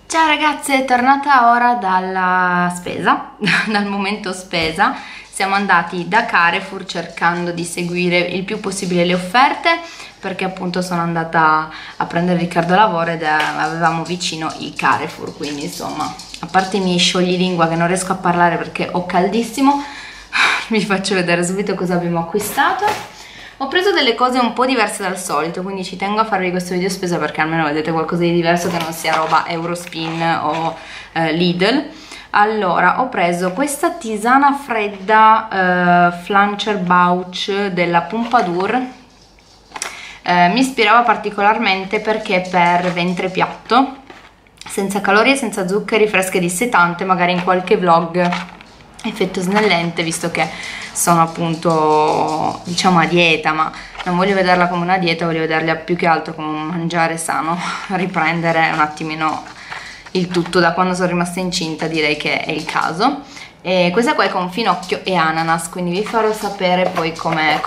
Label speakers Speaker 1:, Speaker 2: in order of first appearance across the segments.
Speaker 1: Ciao ragazze, è tornata ora dalla spesa, dal momento spesa. Siamo andati da Carrefour cercando di seguire il più possibile le offerte, perché appunto sono andata a prendere Riccardo a lavoro ed avevamo vicino il Carrefour, quindi insomma, a parte i miei scioglilingua che non riesco a parlare perché ho caldissimo, vi faccio vedere subito cosa abbiamo acquistato. Ho preso delle cose un po' diverse dal solito, quindi ci tengo a farvi questo video spesa perché almeno vedete qualcosa di diverso che non sia roba Eurospin o Lidl. Allora, ho preso questa tisana fredda Flancher Bauch della Pompadour. Mi ispirava particolarmente perché per ventre piatto, senza calorie, senza zuccheri, fresca e dissetante, magari in qualche vlog effetto snellente, visto che sono appunto diciamo a dieta, ma non voglio vederla come una dieta, voglio vederla più che altro come un mangiare sano, riprendere un attimino il tutto. Da quando sono rimasta incinta direi che è il caso. E questa qua è con finocchio e ananas, quindi vi farò sapere poi com'è.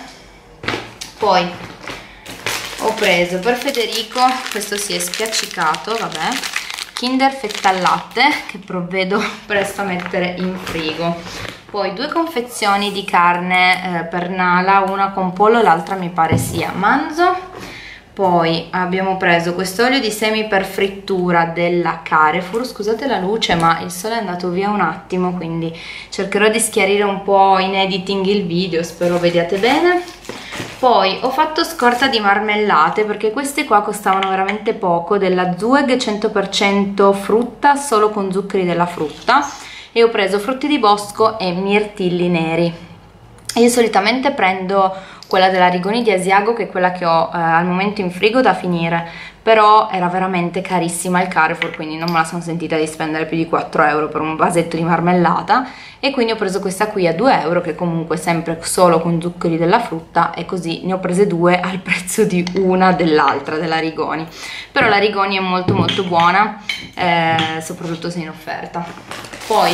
Speaker 1: Poi ho preso per Federico, questo si è spiaccicato, vabbè, Kinder fetta al latte, che provvedo presto a mettere in frigo. Poi due confezioni di carne per Nala, una con pollo, l'altra mi pare sia manzo. Poi abbiamo preso questo olio di semi per frittura della Carrefour. Scusate la luce, ma il sole è andato via un attimo, quindi cercherò di schiarire un po' in editing il video, spero vediate bene. Poi ho fatto scorta di marmellate perché queste qua costavano veramente poco, della Zueg 100% frutta, solo con zuccheri della frutta, e ho preso frutti di bosco e mirtilli neri. Io solitamente prendo quella della Rigoni di Asiago, che è quella che ho al momento in frigo da finire, però era veramente carissima al Carrefour, quindi non me la sono sentita di spendere più di 4 euro per un vasetto di marmellata, e quindi ho preso questa qui a 2 euro, che comunque è sempre solo con zuccheri della frutta, e così ne ho prese due al prezzo di una dell'altra, della Rigoni. Però la Rigoni è molto molto buona, soprattutto se in offerta. Poi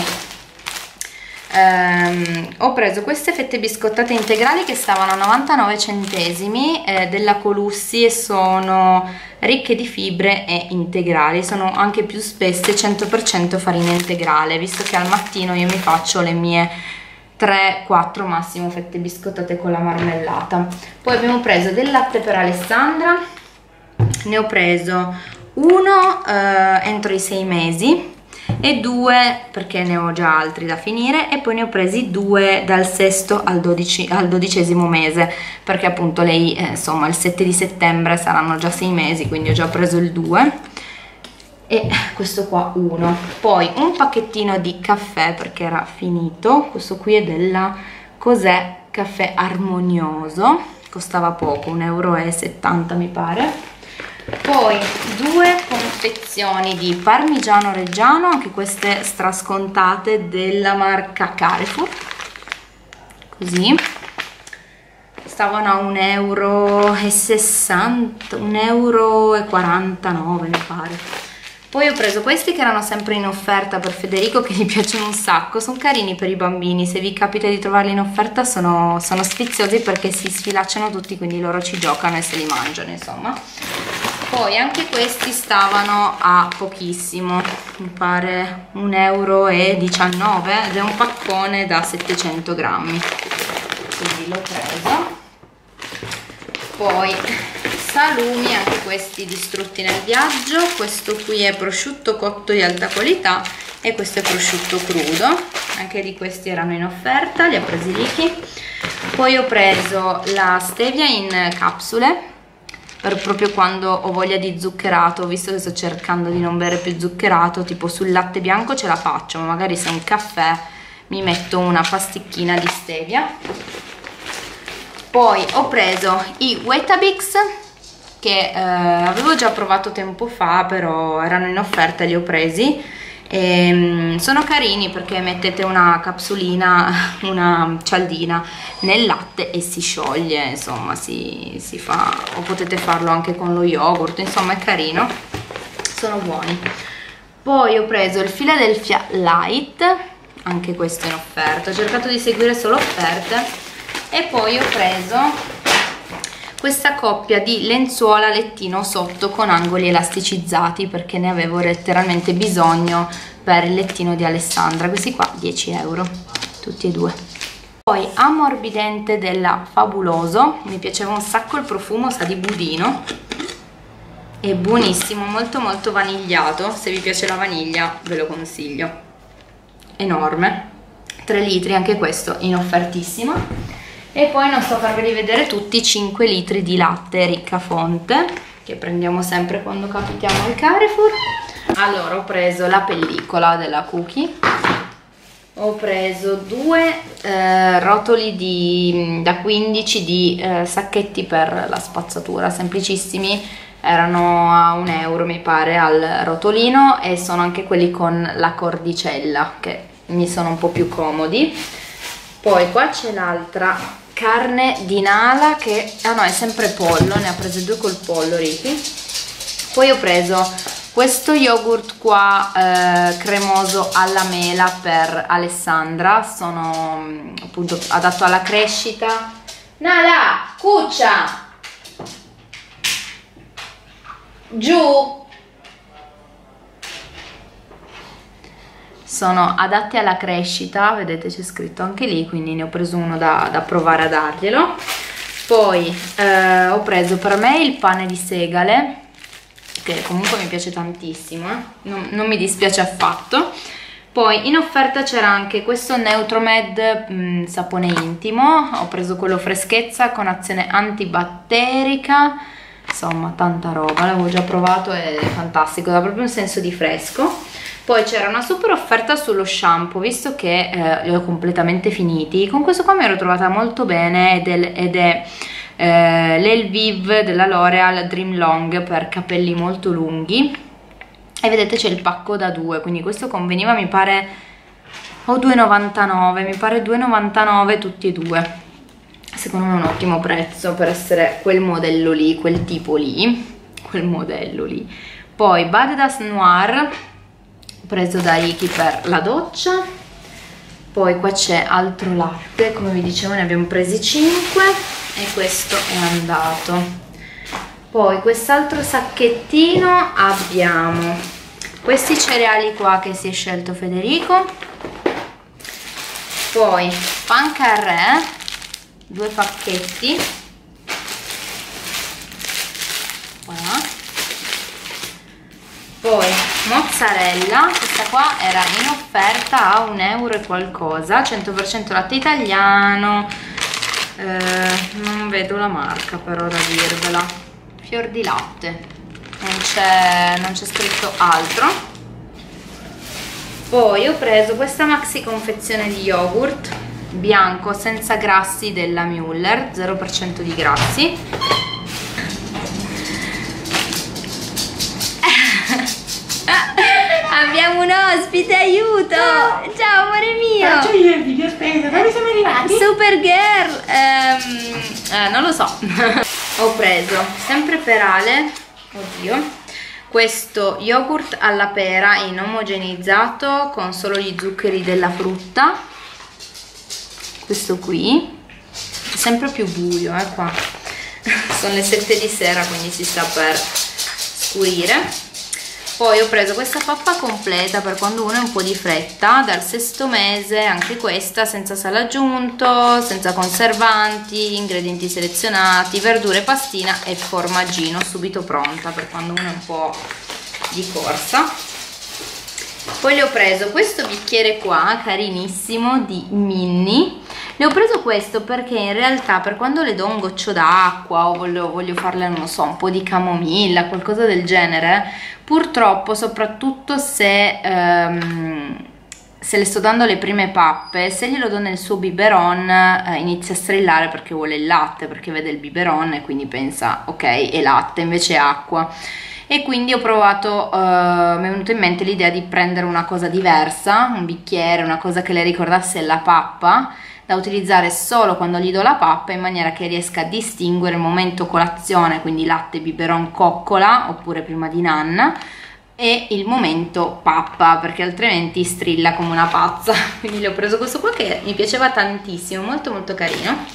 Speaker 1: ho preso queste fette biscottate integrali che stavano a 99 centesimi della Colussi, e sono ricche di fibre e integrali, sono anche più spesse, 100% farina integrale, visto che al mattino io mi faccio le mie 3-4 massimo fette biscottate con la marmellata. Poi abbiamo preso del latte per Alessandra, ne ho preso uno entro i 6 mesi e due perché ne ho già altri da finire, e poi ne ho presi due dal 6° al 12° mese, perché appunto lei insomma il 7 di settembre saranno già 6 mesi, quindi ho già preso il 2 e questo qua uno. Poi un pacchettino di caffè perché era finito, questo qui è della Cos'è Caffè Armonioso, costava poco, 1,70 € mi pare. Poi due confezioni di parmigiano reggiano, anche queste strascontate della marca Carrefour, così stavano a 1,60 €, 1,49 € mi pare. Poi ho preso questi che erano sempre in offerta per Federico, che gli piacciono un sacco, sono carini per i bambini, se vi capita di trovarli in offerta sono sfiziosi perché si sfilacciano tutti, quindi loro ci giocano e se li mangiano, insomma. Poi anche questi stavano a pochissimo, mi pare 1,19 € ed è un paccone da 700 grammi, quindi l'ho preso. Poi salumi, anche questi distrutti nel viaggio, questo qui è prosciutto cotto di alta qualità e questo è prosciutto crudo, anche di questi erano in offerta, li ho presi Ricky. Poi ho preso la stevia in capsule per proprio quando ho voglia di zuccherato, visto che sto cercando di non bere più zuccherato, tipo sul latte bianco ce la faccio, ma magari se è un caffè mi metto una pasticchina di stevia. Poi ho preso i Weetabix, che avevo già provato tempo fa, però erano in offerta e li ho presi. E sono carini perché mettete una capsulina, una cialdina nel latte e si scioglie, insomma si fa, o potete farlo anche con lo yogurt, insomma è carino, sono buoni. Poi ho preso il Philadelphia Light, anche questo in offerta, ho cercato di seguire solo offerte. E poi ho preso questa coppia di lenzuola lettino sotto con angoli elasticizzati, perché ne avevo letteralmente bisogno per il lettino di Alessandra. Questi qua 10 euro tutti e due. Poi ammorbidente della Fabuloso, mi piaceva un sacco il profumo, sa di budino, è buonissimo, molto molto vanigliato, se vi piace la vaniglia ve lo consiglio, enorme, 3 litri anche questo in offertissima. E poi non sto a farveli vedere tutti, 5 litri di latte riccafonte che prendiamo sempre quando capitiamo al Carrefour. Allora ho preso la pellicola della Cookie, ho preso 2 rotoli da 15 di sacchetti per la spazzatura, semplicissimi, erano a 1 euro mi pare al rotolino, e sono anche quelli con la cordicella che mi sono un po' più comodi. Poi qua c'è l'altra carne di Nala che, ah no, è sempre pollo, ne ha prese 2 col pollo Ricky. Poi ho preso questo yogurt qua cremoso alla mela per Alessandra, sono appunto adatto alla crescita. Nala, cuccia! Giù! Sono adatti alla crescita, vedete c'è scritto anche lì, quindi ne ho preso uno da provare a darglielo. Poi ho preso per me il pane di segale, che comunque mi piace tantissimo, non mi dispiace affatto. Poi in offerta c'era anche questo Neutromed sapone intimo, ho preso quello freschezza con azione antibatterica, insomma tanta roba, l'avevo già provato, è fantastico, dà proprio un senso di fresco. Poi c'era una super offerta sullo shampoo, visto che li ho completamente finiti. Con questo qua mi ero trovata molto bene, ed è l'Elvive della L'Oreal Dream Long per capelli molto lunghi, e vedete c'è il pacco da 2, quindi questo conveniva mi pare o 2,99, mi pare 2,99 tutti e 2. Secondo me è un ottimo prezzo per essere quel modello lì, quel tipo lì, quel modello lì. Poi Badedas Noir, preso da Ricky per la doccia. Poi qua c'è altro latte, come vi dicevo ne abbiamo presi 5 e questo è andato. Poi quest'altro sacchettino abbiamo questi cereali qua che si è scelto Federico, poi Pancarré, 2 pacchetti, voilà. Poi mozzarella, questa qua era in offerta a 1 euro e qualcosa, 100% latte italiano, non vedo la marca per ora dirvela, fior di latte, non c'è scritto altro. Poi ho preso questa maxi confezione di yogurt bianco senza grassi della Müller, 0% di grassi. Abbiamo un ospite, aiuto! Ciao amore mio!
Speaker 2: Faccio io il video, aspetta, dove siamo arrivati?
Speaker 1: Supergirl! Non lo so. Ho preso, sempre per Ale, oddio, questo yogurt alla pera inomogenizzato con solo gli zuccheri della frutta. Questo qui, è sempre più buio, qua. Sono le 7 di sera, quindi si sta per scurire. Poi ho preso questa pappa completa per quando uno è un po' di fretta, dal 6° mese, anche questa senza sale aggiunto, senza conservanti, ingredienti selezionati, verdure, pastina e formaggino, subito pronta per quando uno è un po' di corsa. Poi le ho preso questo bicchiere qua, carinissimo, di Minnie. Le ho preso questo perché in realtà per quando le do un goccio d'acqua o voglio farle, non lo so, un po' di camomilla, qualcosa del genere, purtroppo soprattutto se le sto dando le prime pappe, se glielo do nel suo biberon inizia a strillare perché vuole il latte, perché vede il biberon e quindi pensa ok è latte, invece è acqua. E quindi ho provato, mi è venuta in mente l'idea di prendere una cosa diversa, un bicchiere, una cosa che le ricordasse la pappa, da utilizzare solo quando gli do la pappa, in maniera che riesca a distinguere il momento colazione, quindi latte, biberon, coccola oppure prima di nanna, e il momento pappa, perché altrimenti strilla come una pazza. Quindi le ho preso questo qua che mi piaceva tantissimo, molto molto carino.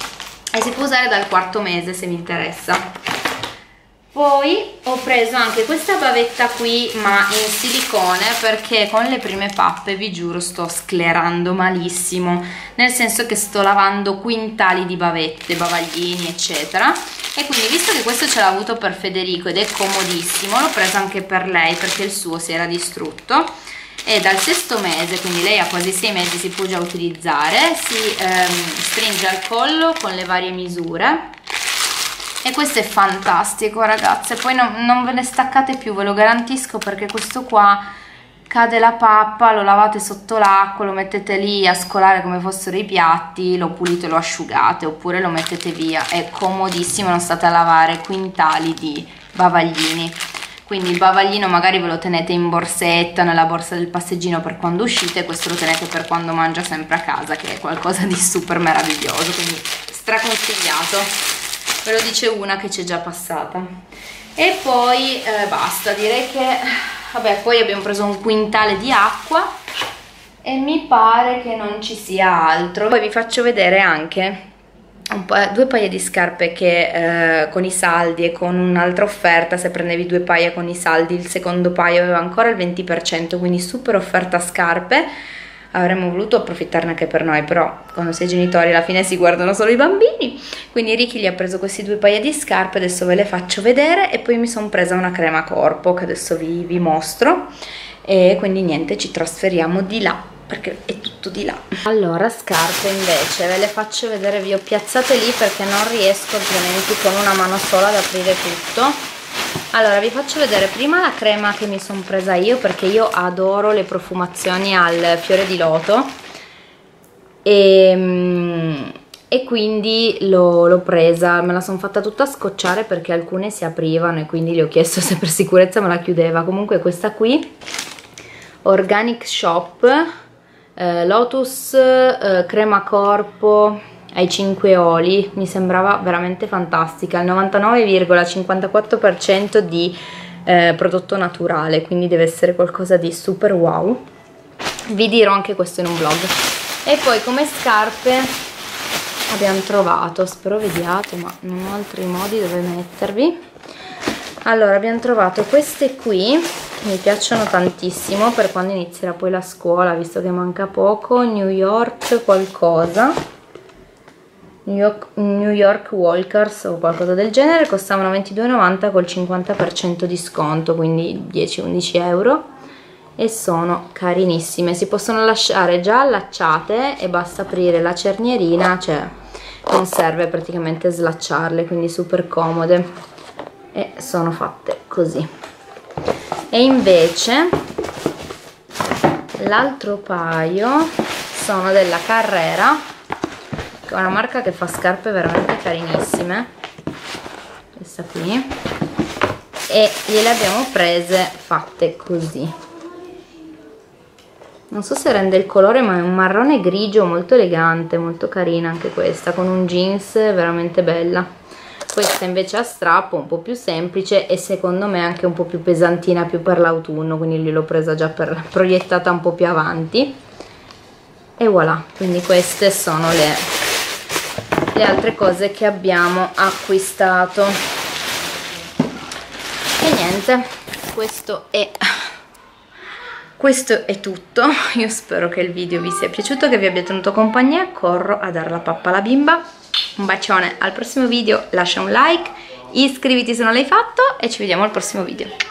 Speaker 1: e si può usare dal 4º mese se vi interessa. Poi ho preso anche questa bavetta qui, ma in silicone, perché con le prime pappe vi giuro sto sclerando malissimo, nel senso che sto lavando quintali di bavette, bavaglini eccetera, e quindi visto che questo ce l'ha avuto per Federico ed è comodissimo, l'ho preso anche per lei perché il suo si era distrutto. E dal 6º mese, quindi lei ha quasi 6 mesi, si può già utilizzare, si stringe al collo con le varie misure. E questo è fantastico ragazze, poi non ve ne staccate più, ve lo garantisco, perché questo qua cade la pappa, lo lavate sotto l'acqua, lo mettete lì a scolare come fossero i piatti, lo pulite e lo asciugate, oppure lo mettete via, è comodissimo, non state a lavare quintali di bavaglini. Quindi il bavaglino magari ve lo tenete in borsetta, nella borsa del passeggino per quando uscite, questo lo tenete per quando mangia sempre a casa, che è qualcosa di super meraviglioso, quindi straconsigliato. Ve lo dice una che c'è già passata. E poi basta, direi che vabbè, poi abbiamo preso un quintale di acqua e mi pare che non ci sia altro. Poi vi faccio vedere anche due paia di scarpe che con i saldi e con un'altra offerta, se prendevi 2 paia con i saldi, il secondo paio aveva ancora il 20%, quindi super offerta scarpe. Avremmo voluto approfittarne anche per noi, però quando sei genitori alla fine si guardano solo i bambini. Quindi Ricky gli ha preso questi 2 paia di scarpe, adesso ve le faccio vedere, e poi mi sono presa una crema corpo che adesso vi mostro. E quindi niente, ci trasferiamo di là perché è tutto di là. Allora, scarpe invece ve le faccio vedere, vi ho piazzate lì perché non riesco altrimenti con una mano sola ad aprire tutto. Allora, vi faccio vedere prima la crema che mi sono presa io, perché io adoro le profumazioni al fiore di loto e quindi l'ho presa, me la sono fatta tutta scocciare perché alcune si aprivano e quindi gli ho chiesto se per sicurezza me la chiudeva. Comunque questa qui, Organic Shop, Lotus crema corpo ai 5 oli, mi sembrava veramente fantastica, al 99,54% di prodotto naturale, quindi deve essere qualcosa di super wow. Vi dirò anche questo in un vlog. E poi come scarpe abbiamo trovato, spero vediate, ma non ho altri modi dove mettervi. Allora, abbiamo trovato queste qui, mi piacciono tantissimo per quando inizierà poi la scuola, visto che manca poco. New York qualcosa, New York Walkers o qualcosa del genere, costavano 22,90 col 50% di sconto, quindi 10-11 euro, e sono carinissime. Si possono lasciare già allacciate e basta aprire la cernierina, cioè non serve praticamente slacciarle, quindi super comode, e sono fatte così. E invece l'altro paio sono della Carrera, che è una marca che fa scarpe veramente carinissime, questa qui, e gliele abbiamo prese fatte così. Non so se rende il colore, ma è un marrone grigio molto elegante, molto carina anche questa, con un jeans veramente bella. Questa invece a strappo, un po' più semplice e secondo me anche un po' più pesantina, più per l'autunno, quindi gliel'ho presa già proiettata un po' più avanti. E voilà, quindi queste sono le altre cose che abbiamo acquistato. E niente, questo è tutto. Io spero che il video vi sia piaciuto, che vi abbia tenuto compagnia. Corro a dare la pappa alla bimba. Un bacione, al prossimo video, lascia un like, iscriviti se non l'hai fatto e ci vediamo al prossimo video.